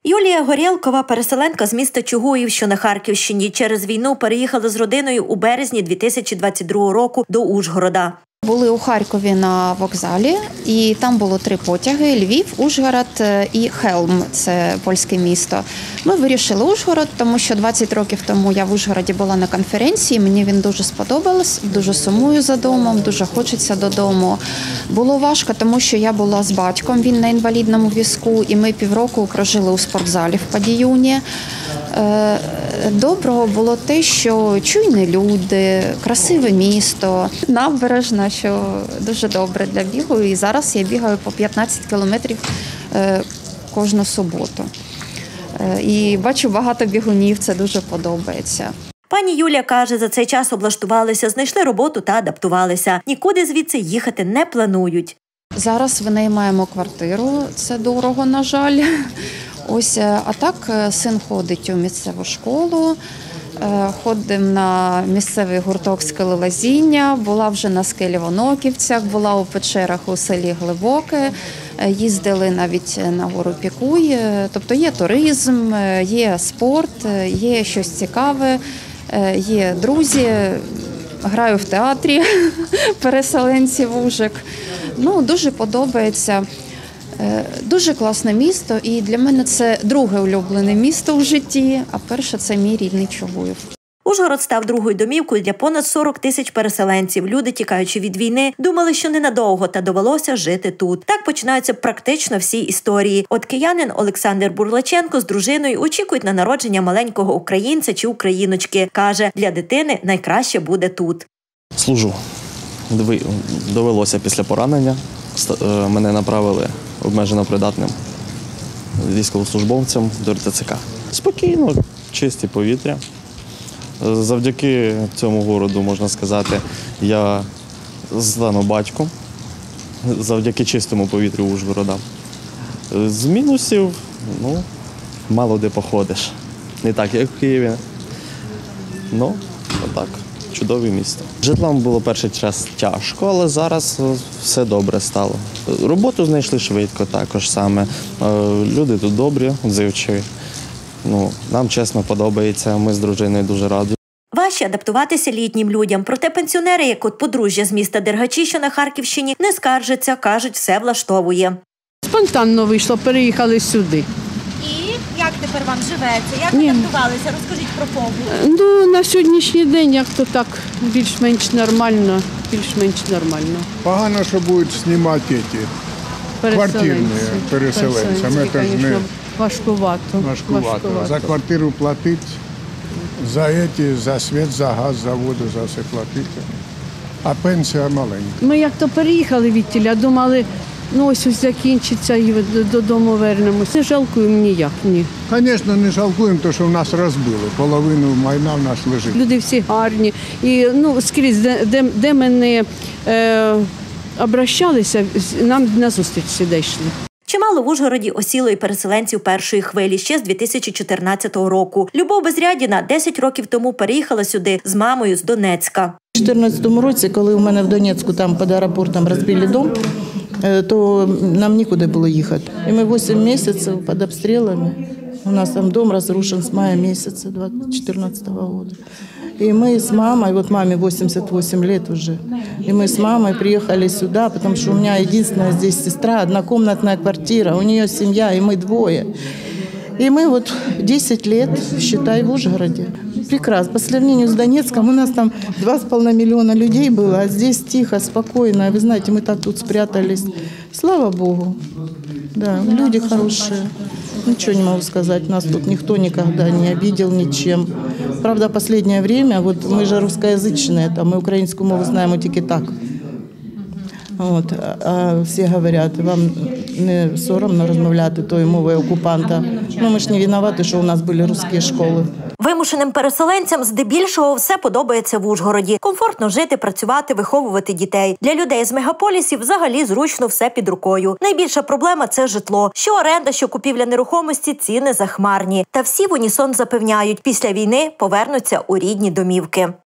Юлія Горєлкова – переселенка з міста Чугуїв, що на Харківщині. Через війну переїхала з родиною у березні 2022 року до Ужгорода. Були у Харкові на вокзалі, і там було 3 потяги – Львів, Ужгород і Хелм – це польське місто. Ми вирішили Ужгород, тому що 20 років тому я в Ужгороді була на конференції, мені він дуже сподобався, дуже сумую за домом, дуже хочеться додому. Було важко, тому що я була з батьком, він на інвалідному візку, і ми півроку прожили у спортзалі в Падіюні. Доброго було те, що чуйні люди, красиве місто, набережна, що дуже добре для бігу. І зараз я бігаю по 15 кілометрів кожну суботу. І бачу багато бігунів, це дуже подобається. Пані Юля каже, за цей час облаштувалися, знайшли роботу та адаптувалися. Нікуди звідси їхати не планують. Зараз винаймаємо квартиру, це дорого, на жаль. Ось, а так син ходить у місцеву школу, ходимо на місцевий гурток скелелазіння, була вже на скелі в Оноківцях, була у печерах у селі Глибоке, їздили навіть на гору Пікуй. Тобто є туризм, є спорт, є щось цікаве, є друзі, граю в театрі переселенців Ужик. Дуже подобається. Дуже класне місто, і для мене це друге улюблене місто у житті, а перше – це мій рідний Чугуїв. Ужгород став другою домівкою для понад 40 тисяч переселенців. Люди, тікаючи від війни, думали, що ненадовго, та довелося жити тут. Так починаються практично всі історії. От киянин Олександр Бурлаченко з дружиною очікують на народження маленького українця чи україночки. Каже, для дитини найкраще буде тут. Служу. Довелося після поранення. Мене направили обмежено придатним військовослужбовцям до РТЦК. Спокійно, чисті повітря. Завдяки цьому городу, можна сказати, я стану батьком, завдяки чистому повітрю Ужгорода. З мінусів, мало де походиш. Не так, як в Києві. Отак. Чудове місто. Житлом було перший час тяжко, але зараз все добре стало. Роботу знайшли швидко також саме. Люди тут добрі, відзивчиві. Нам чесно подобається, ми з дружиною дуже раді. Важче адаптуватися літнім людям. Проте пенсіонери, як от подружжя з міста Дергачі, що на Харківщині, не скаржаться, кажуть, все влаштовує. Спонтанно вийшло, переїхали сюди. Як тепер вам живеться? Як адаптувалися? Розкажіть про побут. На сьогоднішній день як-то так більш-менш нормально. Погано, що будуть знімати квартирні переселенці. Важкувато. За квартиру платити, за світ, за газ, за воду, за все платити. А пенсія маленька. Ми як-то переїхали відтіля, думали, ось закінчиться і додому вернемось. Не жалкуємо ніяк, ні. Звісно, не жалкуємо, тому що в нас розбили. Половину майна в нас лежить. Люди всі гарні. І скрізь, де ми не обращалися, нам назустріч сюди йшли. Чимало в Ужгороді осіло і переселенців першої хвилі ще з 2014 року. Любов Безрядіна 10 років тому переїхала сюди з мамою з Донецька. У 2014 році, коли у мене в Донецьку там під аеропортом розбили дом, то нам нікуди було їхати. І ми 8 місяців під обстрілами. У нас там дом разрушен с мая месяца 2014 года. И мы с мамой, вот маме 88 лет уже, и мы с мамой приехали сюда, потому что у меня единственная здесь сестра, однокомнатная квартира, у нее семья, и мы двое. И мы вот 10 лет, считай, в Ужгороде. Прекрасно. По сравнению с Донецком, у нас там 2,5 миллиона людей было, а здесь тихо, спокойно. Вы знаете, мы так тут спрятались. Слава Богу. Да, люди хорошие. Ничего не могу сказать. Нас тут никто никогда не обидел ничем. Правда, в последнее время, вот мы же русскоязычные, мы украинскую мову знаем тільки так. А всі говорять, вам не соромно розмовляти тою мовою окупанта. Ми ж не винуваті, що у нас були русські школи. Вимушеним переселенцям здебільшого все подобається в Ужгороді. Комфортно жити, працювати, виховувати дітей. Для людей з мегаполісів взагалі зручно все під рукою. Найбільша проблема – це житло. Що оренда, що купівля нерухомості – ціни захмарні. Та всі в унісон запевняють, після війни повернуться у рідні домівки.